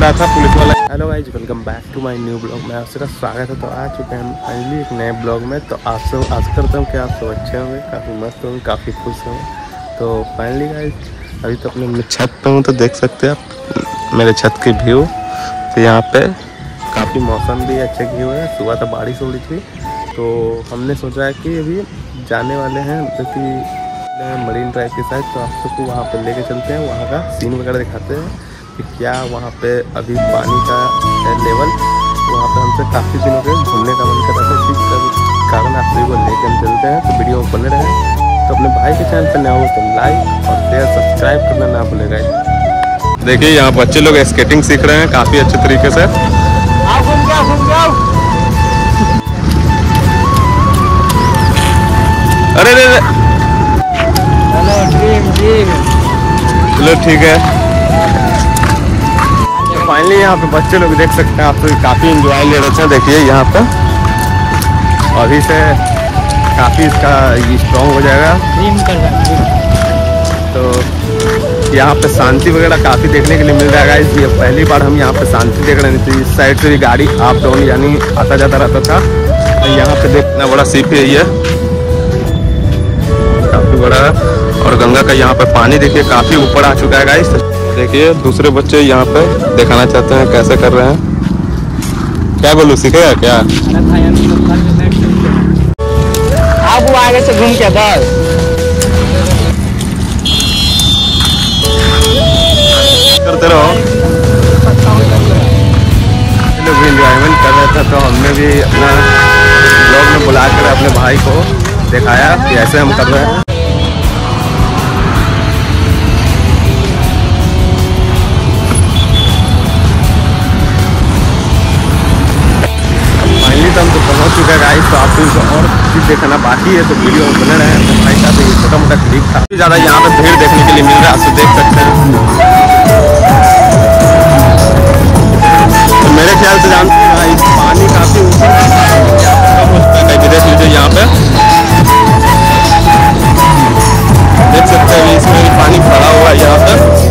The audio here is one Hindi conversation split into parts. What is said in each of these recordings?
रहा था पुलिस वाला। Hello guys, welcome back to my new blog में आप सबका स्वागत है। तो आ चुके हैं फाइनली एक नए ब्लॉग में। तो आप सब आशा करता हूँ कि आप सब अच्छे होंगे, काफ़ी मस्त होंगे, काफ़ी खुश होंगे। तो फाइनली गाइस अभी तो अपने छत पे हूँ, तो देख सकते हैं आप मेरे छत की व्यू। तो यहाँ पे काफ़ी मौसम भी अच्छे की हुए है। सुबह तो बारिश हो रही थी, तो हमने सोचा है कि अभी जाने वाले हैं मतलब कि मरीन ड्राइव के साथ। तो आप सबको वहाँ पर लेके चलते हैं, वहाँ का सीन वगैरह दिखाते हैं कि क्या वहाँ पे अभी पानी का है लेवल। वहाँ पे हमसे काफ़ी दिनों के घूमने का मन कर रहा था, जिस कारण आप सभी को लेकर हम चलते हैं। तो वीडियो बने रहे। तो अपने भाई के चैनल पर नया हो तो लाइक और शेयर सब्सक्राइब करना ना भूलेगा। देखिए यहाँ बच्चे लोग स्केटिंग सीख रहे हैं काफ़ी अच्छे तरीके से। अरे चलो ठीक है। फाइनली यहाँ पे बच्चे लोग देख सकते हैं आप, तो काफ़ी इंजॉय ले रहे थे। देखिए यहाँ पे अभी से काफ़ी इसका स्ट्रॉन्ग हो जाएगा। तो यहाँ पे शांति वगैरह काफ़ी देखने के लिए मिल जाएगा। इसलिए पहली बार हम यहाँ पे शांति देख रहे थे। इस साइड से भी गाड़ी अप डाउन यानी आता जाता रहता था। तो यहाँ पे देखना बड़ा सीप है, ये काफ़ी बड़ा है। और गंगा का यहाँ पे पानी देखिए काफ़ी ऊपर आ चुका है गाइस। देखिए दूसरे बच्चे यहाँ पे दिखाना चाहते हैं कैसे कर रहे हैं। क्या बोलूँ, सीखेगा क्या? आप वो आगे से घूम के बस करते रहो। लोग भी इंजॉयमेंट कर रहे थे, तो हमने भी अपना ब्लॉग में बुलाकर अपने भाई को दिखाया कि ऐसे हम कर रहे हैं। हम तो पहुंच चुके हैं गाइस। तो आप लोगों को और चीज़ देखना बाकी है, तो वीडियो में बने रहे हैं। भाई का तो ये छोटा मोटा क्लिप था। काफ़ी ज़्यादा यहाँ पे भीड़ देखने के लिए मिल रहा है, आप देख सकते हैं। तो मेरे ख्याल से जानते हैं भाई पानी काफ़ी ऊपर कम हो चुका है। देख लीजिए यहाँ पे देख सकते हैं, इसमें भी पानी भरा हुआ है। यहाँ पे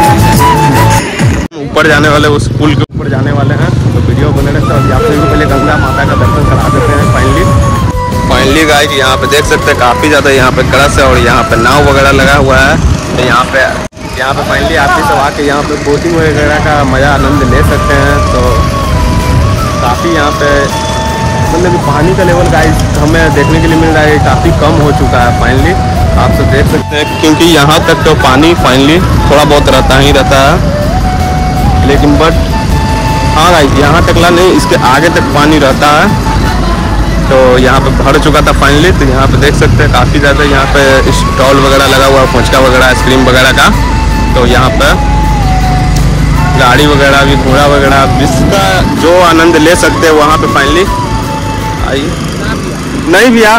ऊपर जाने वाले, उस पुल के ऊपर जाने वाले हैं। तो वीडियो बने रहते हैं। आप सभी को पहले गंगा माता का दर्शन करा देते हैं। फाइनली गाइस यहाँ पे देख सकते हैं काफ़ी ज़्यादा यहाँ पे कलश है और यहाँ पे नाव वगैरह लगा हुआ है। तो यहाँ पे फाइनली आप भी सब आके यहाँ पे बोटिंग वगैरह का मज़ा आनंद ले सकते हैं। तो काफ़ी यहाँ पे मतलब पानी का लेवल गाइस हमें देखने के लिए मिल रहा है, काफ़ी कम हो चुका है। फाइनली आप सब देख सकते हैं, क्योंकि यहाँ तक तो पानी फाइनली थोड़ा बहुत रहता ही रहता है। लेकिन बट हाँ गाइस यहाँ तकला नहीं, इसके आगे तक पानी रहता है। तो यहाँ पे भर चुका था फाइनली। तो यहाँ पे देख सकते हैं काफ़ी ज़्यादा यहाँ पे स्टॉल वगैरह लगा हुआ है, फुचका वगैरह, आइसक्रीम वगैरह का। तो यहाँ पे गाड़ी वगैरह भी, घोड़ा वगैरह, जिसका जो आनंद ले सकते हैं वहाँ पे फाइनली आइए। नहीं भैया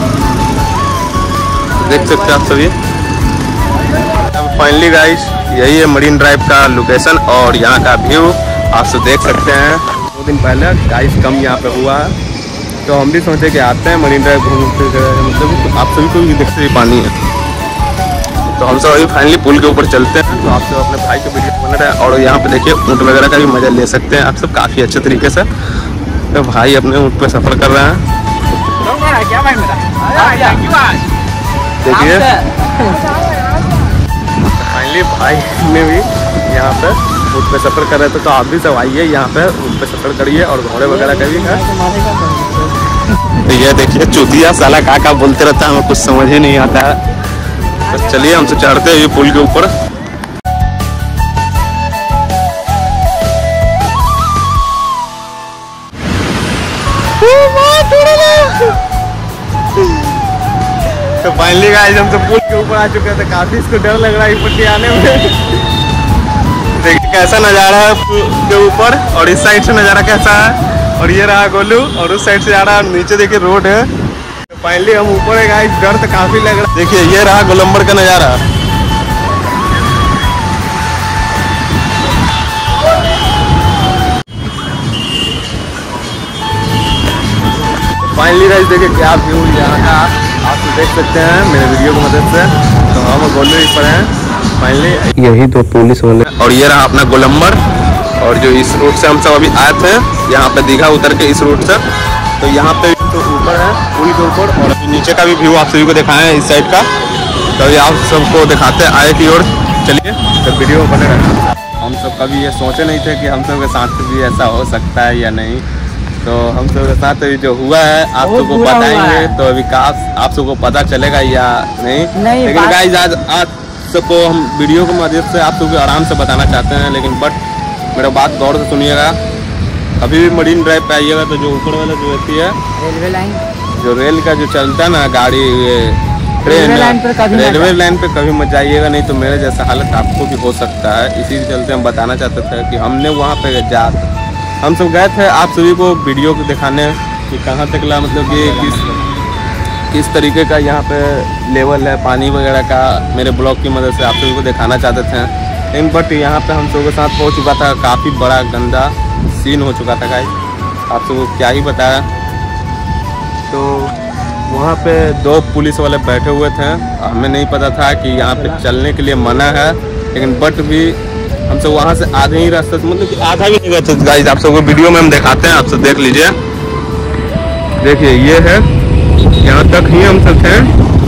देख सकते हैं आप सभी। फाइनली गाइस यही है मरीन ड्राइव का लोकेशन और यहाँ का व्यू आप सब देख सकते हैं। 2 दिन पहले गाइस कम यहाँ पे हुआ है, तो हम भी सोचे कि आते हैं मरीन ड्राइव घूम फिर, मतलब आप सभी को भी देखते हुए पानी है। तो हम सब अभी फाइनली पुल के ऊपर चलते हैं। तो आप सब अपने भाई के वीडियो बना रहे हैं और यहाँ पे देखिए ऊँट वगैरह का भी मजा ले सकते हैं आप सब काफ़ी अच्छे तरीके से। तो भाई अपने ऊँट पे सफ़र कर रहे हैं। देखिए फाइनली भाई ने भी यहाँ पे ऊँट पे सफ़र कर रहे थे। तो आप भी सब आइए यहाँ पे ऊँट पे सफ़र करिए और घोड़े वगैरह करिएगा। तो ये देखिए चूतिया साला का बोलते रहता है, हमें कुछ समझ ही नहीं आता है। तो चलिए हमसे चढ़ते हैं पुल के ऊपर। तो फाइनली गाइस हम तो पुल के ऊपर आ चुके थे। काफी इसको डर लग रहा है ऊपर आने में। देखिए कैसा नज़ारा है पुल के ऊपर, और इस साइड से नज़ारा कैसा है। और ये रहा गोलू, और उस साइड से आ रहा है। नीचे देखिए रोड है। तो फाइनली हम ऊपर है गाइस, डर तो काफी लग रहा है। देखिए ये रहा गोलंबर का नज़ारा। फाइनली गाइस देखिए क्या व्यू यहाँ का आप देख सकते हैं मेरे वीडियो की मदद से। तो हम गोलू पर हैं फाइनली, यही 2 पुलिस वाले, और ये रहा अपना गोलंबर। और जो इस रूट से हम सब अभी आए थे यहाँ पे दीघा उतर के इस रूट से, तो यहाँ पे तो ऊपर है पुल के ऊपर, और अभी नीचे का भी व्यू आप सभी को दिखाएं हैं इस साइड का। तो अभी आप सबको दिखाते हैं आए की ओर, चलिए तो वीडियो बने रहना। हम सब कभी ये सोचे नहीं थे कि हम सब के साथ भी ऐसा हो सकता है या नहीं, तो हम सब के साथ अभी जो हुआ है आप सबको बताएंगे। तो अभी आप सबको पता चलेगा या नहीं लेकिन गाइस आज सबको हम वीडियो के माध्यम से आप सबको आराम से बताना चाहते हैं, लेकिन बट मेरा बात गौर से सुनिएगा। अभी भी मरीन ड्राइव पे आइएगा तो जो ऊपर वाला जो रहती है रेलवे लाइन, जो रेल का जो चलता है ना गाड़ी, ट्रेन, रेलवे लाइन पे कभी मत जाइएगा, नहीं तो मेरे जैसा हालत आपको भी हो सकता है। इसी चलते हम बताना चाहते थे कि हमने वहाँ पे हम सब गए थे आप सभी को वीडियो को दिखाने कि कहाँ तक ला, मतलब कि किस तरीके का यहाँ पे लेवल है पानी वगैरह का, मेरे ब्लॉग की मदद से आप सभी को दिखाना चाहते थे। लेकिन बट यहाँ पे हम सब के साथ हो चुका था काफ़ी बड़ा गंदा सीन हो चुका था गाइस, आप सबको क्या ही बताया। तो वहाँ पे 2 पुलिस वाले बैठे हुए थे, हमें नहीं पता था कि यहाँ पे चलने के लिए मना है, लेकिन बट भी हम सब वहाँ से आधे ही रास्ते से, मतलब कि आधा भी नहीं गए थे गाइस। आप सबको वीडियो में हम दिखाते हैं, आप सब देख लीजिए। देखिए ये है, यहाँ तक ही हम सब थे,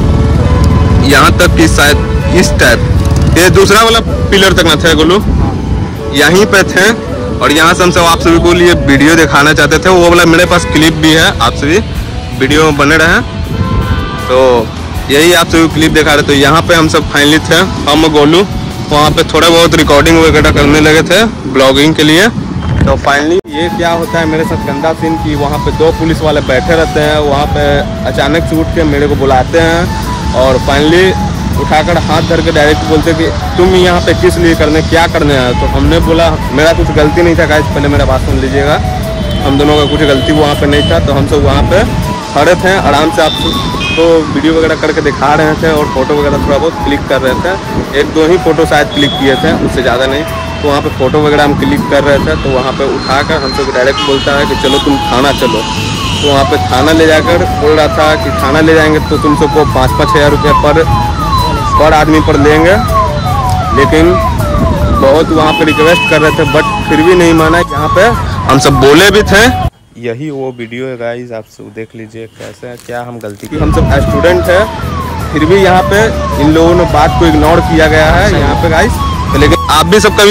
यहाँ तक कि शायद इस टाइप, ये दूसरा वाला पिलर तक ना थे गोलू, यहीं पे थे। और यहाँ से हम सब आप सभी को लिए वीडियो दिखाना चाहते थे, वो वाला मेरे पास क्लिप भी है, आप सभी वीडियो में बने रहे। तो यही आप सभी क्लिप दिखा रहे। तो यहाँ पे हम सब फाइनली थे, हम गोलू वहाँ पे थोड़ा बहुत रिकॉर्डिंग वगैरह करने लगे थे ब्लॉगिंग के लिए। तो फाइनली ये क्या होता है मेरे साथ गंदा सीन कि वहाँ पे 2 पुलिस वाले बैठे रहते हैं, वहाँ पे अचानक से उठ के मेरे को बुलाते हैं और फाइनली उठाकर हाथ धर के डायरेक्ट बोलते कि तुम यहाँ पे किस लिए क्या करने आए। तो हमने बोला मेरा कुछ गलती नहीं था गाइस, पहले मेरा बात सुन लीजिएगा, हम दोनों का कुछ गलती वहाँ पे नहीं था। तो हम सब वहाँ पे खड़े थे आराम से, आप तो वीडियो वगैरह करके दिखा रहे थे और फोटो वगैरह थोड़ा बहुत क्लिक कर रहे थे, 1-2 ही फोटो शायद क्लिक किए थे, उससे ज़्यादा नहीं। तो वहाँ पे फोटो वगैरह हम क्लिक कर रहे थे, तो वहाँ पे उठाकर हम सब डायरेक्ट बोलता है कि चलो तुम थाना चलो। तो वहाँ पे थाना ले जाकर बोल रहा था कि थाना ले जाएंगे तो तुम सबको 5-5 हज़ार रुपये पर आदमी पर लेंगे, लेकिन बहुत वहाँ पे रिक्वेस्ट कर रहे थे बट फिर भी नहीं माना। यहाँ पे हम सब बोले भी थे, यही वो वीडियो है गाइस, आप सब देख लीजिए कैसे क्या हम गलती की। हम सब स्टूडेंट है, फिर भी यहाँ पे इन लोगों ने बात को इग्नोर किया गया है यहाँ पे गाइस। तो लेकिन आप भी सब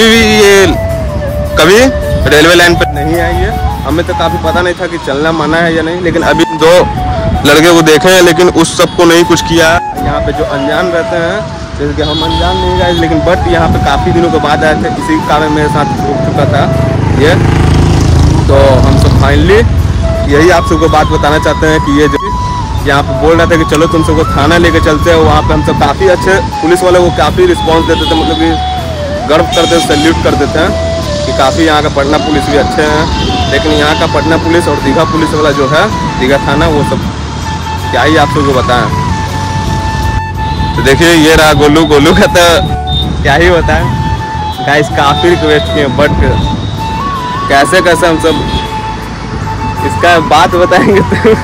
कभी रेलवे लाइन पे नहीं आइए, हमें तो काफ़ी पता नहीं था कि चलना मना है या नहीं, लेकिन अभी 2 लड़के को देखे हैं लेकिन उस सबको नहीं कुछ किया। यहाँ पे जो अनजान रहते हैं, जैसे कि हम अनजान नहीं गए, लेकिन बट यहाँ पे काफ़ी दिनों के बाद आए थे, इसी कारण मेरे साथ रुक चुका था ये। तो हम सब फाइनली यही आप सबको बात बताना चाहते हैं कि ये जो यहाँ पे बोल रहा था कि चलो तुम सबको थाना लेके चलते हैं, वहाँ पे हम सब काफ़ी अच्छे पुलिस वाले को काफ़ी रिस्पॉन्स देते थे, मतलब कि गर्व करते थे, सैल्यूट कर देते हैं कि काफ़ी यहाँ का पटना पुलिस भी अच्छे हैं। लेकिन यहाँ का पटना पुलिस और दीघा पुलिस वाला जो है दीघा थाना, वो सब क्या ही आप सबको बताएं। तो देखिए ये रहा गोलू का, तो क्या ही बताएं गाइस, काफ़ी रिक्वेस्ट किए बट कैसे हम सब इसका बात बताएंगे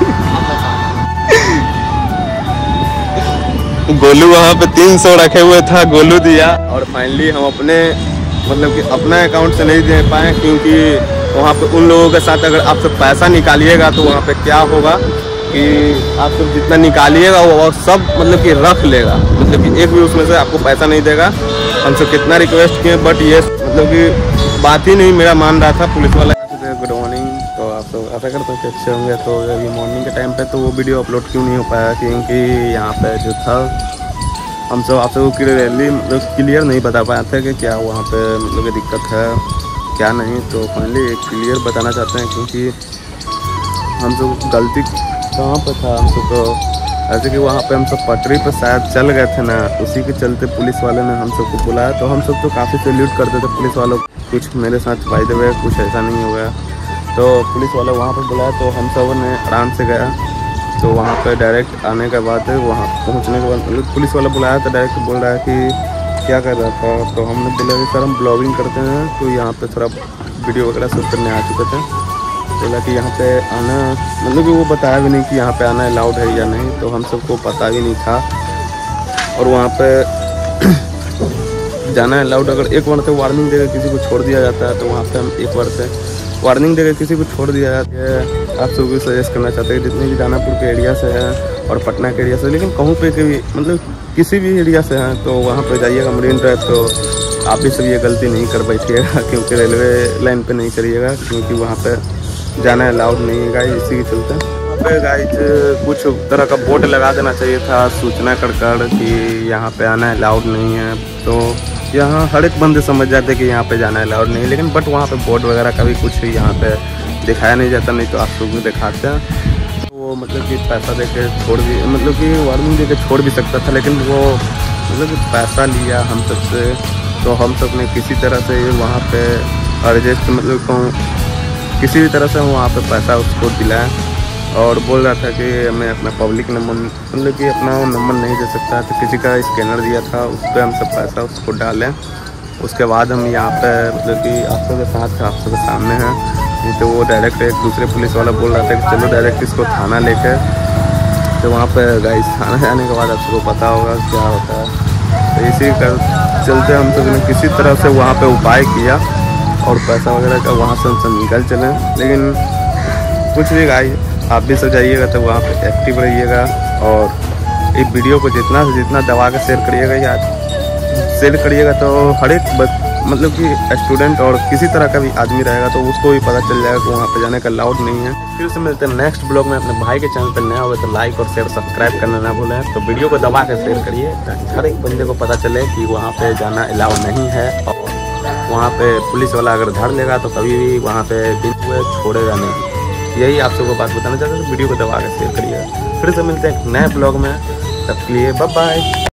तो गोलू वहाँ पे 300 रखे हुए था, गोलू दिया। और फाइनली हम अपने मतलब कि अपना अकाउंट से नहीं दे पाए, क्योंकि वहाँ पे उन लोगों के साथ अगर आप सब पैसा निकालिएगा तो वहाँ पे क्या होगा कि आप सब जितना निकालिएगा वो सब मतलब कि रख लेगा, मतलब कि एक भी उसमें से आपको पैसा नहीं देगा। हम सब कितना रिक्वेस्ट किए बट ये मतलब कि बात ही नहीं मेरा मान रहा था पुलिस वाला। गुड मॉर्निंग, तो आप सब आशा करते हैं कि अच्छे होंगे। तो अभी मॉर्निंग के टाइम पे तो वो वीडियो अपलोड क्यों नहीं हो पाया, क्योंकि यहाँ पे जो था हम सब आप सबको क्लियर नहीं बता पाए थे कि क्या वहाँ पे मतलब कि दिक्कत है क्या नहीं। तो फाइनली क्लियर बताना चाहते हैं, क्योंकि हम सब गलती कहाँ पे था। हम सब तो ऐसे कि वहाँ पे हम सब पटरी पर शायद चल गए थे ना, उसी के चलते पुलिस वाले ने हम सबको बुलाया। तो हम सब तो काफ़ी सैल्यूट करते थे पुलिस वालों को, कुछ मेरे साथ बाय द वे कुछ ऐसा नहीं हो गया। तो पुलिस वाला वहाँ पर बुलाया तो हम सब ने आराम से गया। तो वहाँ पे डायरेक्ट आने के बाद वहाँ पहुँचने के बाद मतलब पुलिस वाला बुलाया तो डायरेक्ट बोल रहा है कि क्या कर रहा था। तो हमने बोला कि सर हम ब्लॉगिंग करते हैं, तो यहाँ पे थोड़ा वीडियो वगैरह शूट करने आ चुके थे। बोला कि यहाँ पे आना, मतलब कि वो बताया भी नहीं कि यहाँ पे आना अलाउड है या नहीं, तो हम सबको पता भी नहीं था। और वहाँ पे जाना है अलाउड। अगर एक बार से वार्निंग देकर किसी को छोड़ दिया जाता है तो वहाँ पे हम एक बार से वार्निंग देकर किसी को छोड़ दिया जाता है। आप सबको सजेस्ट करना चाहते हैं जितने भी दानापुर के एरिया से हैं और पटना के एरिया से, लेकिन कहूँ पे भी मतलब किसी भी एरिया से हैं तो वहाँ पे जाइएगा मरीन ड्राइव, तो आप भी सब ये गलती नहीं कर बैठिएगा क्योंकि रेलवे लाइन पे नहीं चलिएगा, क्योंकि वहाँ पे जाना अलाउड नहीं है गाइस। इसी के चलते वहाँ पे गाइस कुछ तरह का बोर्ड लगा देना चाहिए था सूचना कर कि यहाँ पे आना अलाउड नहीं है, तो यहाँ हर एक बंदे समझ जाते कि यहाँ पे जाना अलाउड नहीं है। लेकिन बट वहाँ पे बोर्ड वगैरह का भी कुछ यहाँ पे दिखाया नहीं जाता, नहीं तो आप लोग भी दिखाते हैं। वो मतलब कि पैसा दे के छोड़ भी, मतलब कि वार्निंग दे के छोड़ भी सकता था, लेकिन वो मतलब कि पैसा लिया हम सब से, तो हम सब ने किसी तरह से वहाँ पे एडजस्ट मतलब किसी भी तरह से वहाँ पे पैसा उसको दिलाया और बोल रहा था कि मैं अपना पब्लिक नंबर मतलब कि अपना नंबर नहीं दे सकता, तो किसी का स्कैनर दिया था उस पर हम सब पैसा उसको डालें। उसके बाद हम यहाँ पे मतलब कि आप सबके साथ आप सबके सामने हैं, नहीं तो वो डायरेक्ट एक दूसरे पुलिस वाला बोल रहा था कि चलो डायरेक्ट इसको थाना लेकर, तो वहाँ पे गाइस थाना जाने के बाद आप सबको पता होगा क्या होता है। तो इसी का चलते हम सब ने किसी तरह से वहाँ पे उपाय किया और पैसा वगैरह का वहाँ से हम सब निकल चले। लेकिन कुछ भी गाइस आप भी सब जाइएगा तो वहाँ पे एक्टिव रहिएगा और इस वीडियो को जितना से जितना दबा के शेयर करिएगा यार, शेयर करिएगा तो हर एक मतलब कि स्टूडेंट और किसी तरह का भी आदमी रहेगा तो उसको भी पता चल जाएगा कि वहाँ पे जाने का अलाउड नहीं है। फिर से मिलते हैं नेक्स्ट ब्लॉग में। अपने भाई के चैनल पर नया हो तो लाइक और शेयर सब्सक्राइब करना ना भूलें। तो वीडियो को दबा के शेयर करिए ताकि हर एक बंदे को पता चले कि वहाँ पे जाना अलाउड नहीं है, और वहाँ पे पुलिस वाला अगर धर लेगा तो कभी भी वहाँ पे बिन हुए छोड़ेगा नहीं। यही आप सबको बात बताना चाहते हैं, तो वीडियो को दबा के शेयर करिए। फिर से मिलते हैं एक नए ब्लॉग में, तब के लिए बाय बाय।